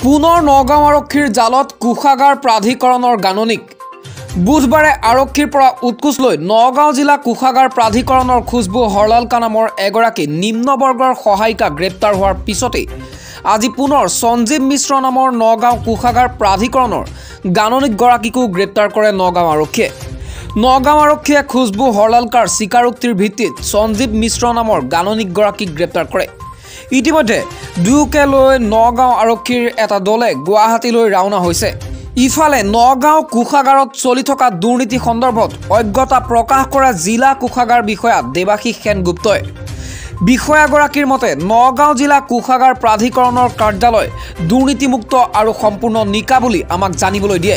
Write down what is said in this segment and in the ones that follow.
পুনৰ নগাঁও আৰক্ষীৰ জালত কোষাগাৰ প্ৰাধিকৰণৰ গাণনিক বুধবাৰে আৰক্ষীৰ পৰা উৎকোচ লৈ নগাঁও জিলা কোষাগাৰ প্ৰাধিকৰণৰ খুশবু হৰলালকা নামৰ এগৰাকী নিম্নবৰ্গৰ সহায়িকা গ্ৰেপ্তাৰ হোৱাৰ পিছতে আজি পুনৰ সঞ্জীৱ মিশ্ৰ নামৰ নগাঁও কোষাগাৰ প্ৰাধিকৰণৰ গাণনিকগৰাকীকো গ্ৰেপ্তাৰ কৰে নগাঁও আৰক্ষীয়ে। নগাঁও আৰক্ষীয়ে খুশবু হৰলালকাৰ স্বীকাৰোক্তিৰ ভিত্তিত সঞ্জীৱ মিশ্ৰ নামৰ গাণনিকগৰাকীক গ্ৰেপ্তাৰ কৰে। ইতিমধ্যে দুয়োকে লৈ নগাঁও আৰক্ষীৰ এটা দলে গুৱাহাটীলৈ ৰাওনা হৈছে। ইফালে নগাঁও কোষাগাৰত চলি থকা দুৰ্নীতি সন্দৰ্ভত অজ্ঞতা প্ৰকাশ কৰা জিলা কোষাগাৰ বিষয়া দেৱাশীষ সেনগুপ্তই বিষয়াগৰাকীৰ মতে নগাঁও জিলা কোষাগাৰ প্ৰাধিকৰণৰ কাৰ্যালয় দুৰ্নীতিমুক্ত আৰু সম্পূৰ্ণ নিকা বুলি আমাক জানিবলৈ দিয়ে।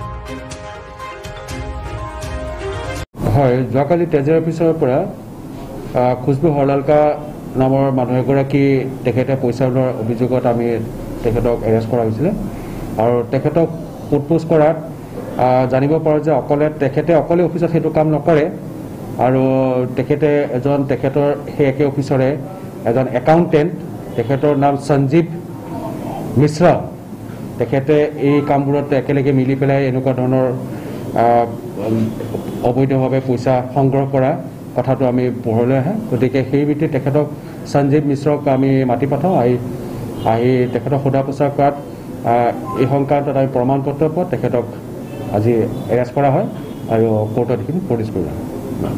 হয়, যোৱাকালি তেজৰ অফিচৰ পৰা খুশবু হৰলালকা নামৰ মানুহ এগৰাকী তেখেতে পইচা লোৱাৰ অভিযোগত আমি তেখেতক এৰেষ্ট কৰা হৈছিলে আৰু তেখেতক সোধপোছ কৰাত জানিব পাৰোঁ যে তেখেতে অকলে অফিচত সেইটো কাম নকৰে আৰু তেখেতৰ সেই একে অফিচৰে এজন একাউণ্টেণ্ট, তেখেতৰ নাম সঞ্জীৱ মিশ্ৰ, তেখেতে এই কামবোৰত একেলগে মিলি পেলাই এনেকুৱা ধৰণৰ অবৈধভাৱে পইচা সংগ্ৰহ কৰা কথাটো আমি পোহৰলৈ আহে। গতিকে সেই ভিত্তিত তেখেতক সঞ্জীৱ মিশ্ৰক আমি মাতি পঠাওঁ। আহি তেখেতক সোধা পোছা কৰাত এই সংক্ৰান্তত আমি প্ৰমাণ পত্ৰ পোৱা তেখেতক আজি এৰেষ্ট কৰা হয় আৰু কোৰ্টত এইখিনি প্ৰডিউচ কৰা হয়।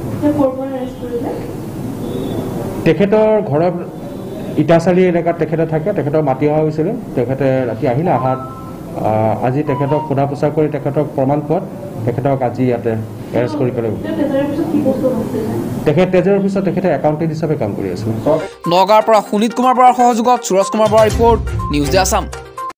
তেখেতৰ ঘৰত ইটাচালি এলেকাত তেখেতে থাকে, তেখেতক মাতি অহা হৈছিলে। তেখেতে ৰাতি আহিলে, আজি তেখেতক সোধা পোছা কৰি তেখেতক প্ৰমাণ পোৱাত তেখেতক আজি ইয়াতে এৰেষ্ট কৰি পেলাই তেজৰ অফিচত তেখেতে একাউণ্টেণ্ট হিচাপে কাম কৰি আছিলে। নগাঁৱৰ পৰা সুনীত কুমাৰ বৰাৰ সহযোগত সুৰজ কুমাৰ বৰাৰ ৰিপৰ্ট, নিউজ ডে আছাম।